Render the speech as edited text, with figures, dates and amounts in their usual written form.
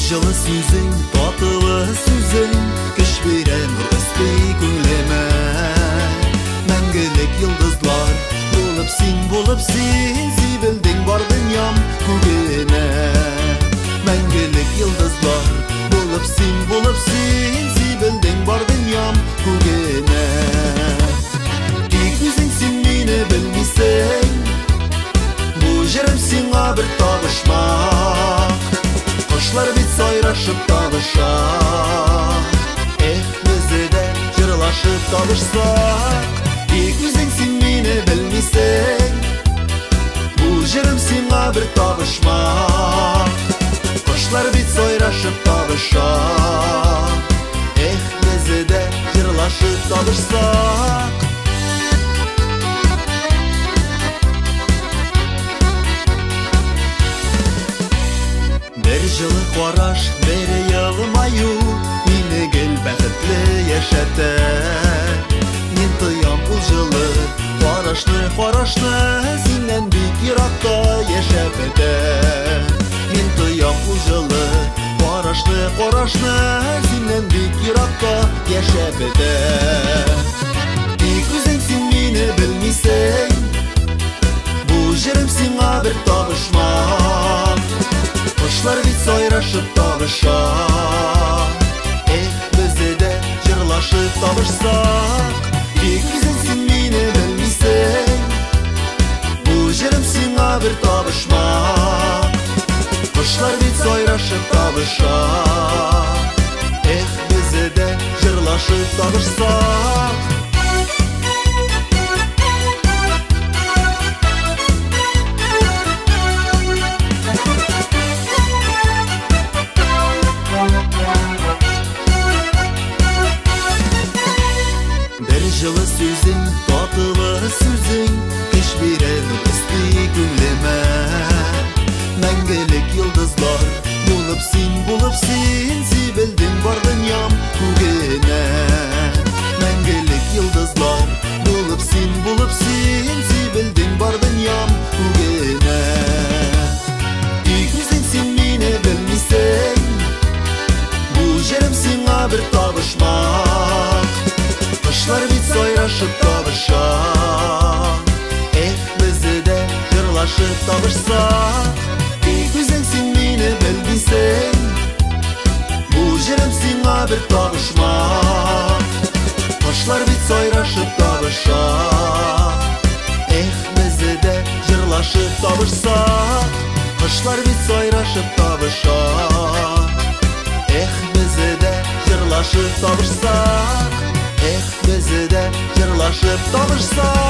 жылы сүзең, татылы сүзең, күш берен өспей күңлеме. Мәңгілік йылдызлар, болып сен, сибілдің бар дүням күгене. Мәңгілік йылдызлар, болып сен, сибілдің бар дүням күгене. Тек өзің сен мені білмейсің, бұл жерім сеңа бір табышмақ. Құшлар бет сайрашып табышақ, бізді де жырлашып табышсақ. Тек өзің сен мені білмейсің, бұл жерім сеңа бір табышмақ. Құшлар бет сайрашып табышақ, бізді де жырлашып табышсақ. Bir жылы қараш, бір yılmаю, мені гел бәхітлі яшәтә. Мен тоям бұл жылы, қарашны, сенен бик ерақта яшәп бетә. Мен тоям бұл жылы, қарашны, сенен бик ерақта яшәп бетә. Тек өзің сен мені білмейсің, бұл жерім сеңа бір табышмақ. Құшлар бет сайрашып табышақ, бізді де жырлашып табышсақ. Тек өзің сен мені білмейсің, бұл жерім сеңа бір табышмақ. Құшлар бет сайрашып табышақ, бізді де жырлашып табышсақ. Жылы сүзең, татылы сүзең, күш берен өспей күңлеме. Мәңгілік йылдызлар, болып сен, сибілдің бар дүням күгене. Мәңгілік йылдызлар, болып сен, сибілдің бар дүням күгене. Тек өзің сен мені білмейсің, бұл жерім сеңа бір табышмақ. Құшлар бет сайрашып табышақ, бізді де жырлашып табышсақ. Тек өзің сен мені білмейсің, бұл жерім сеңа бір табышмақ. Құшлар бет сайрашып табышақ, бізді де жырлашып табышсақ. Құшлар бет сайрашып табышақ, бізді де жырлашып табышсақ. Бізді де жырлашып табышсақ.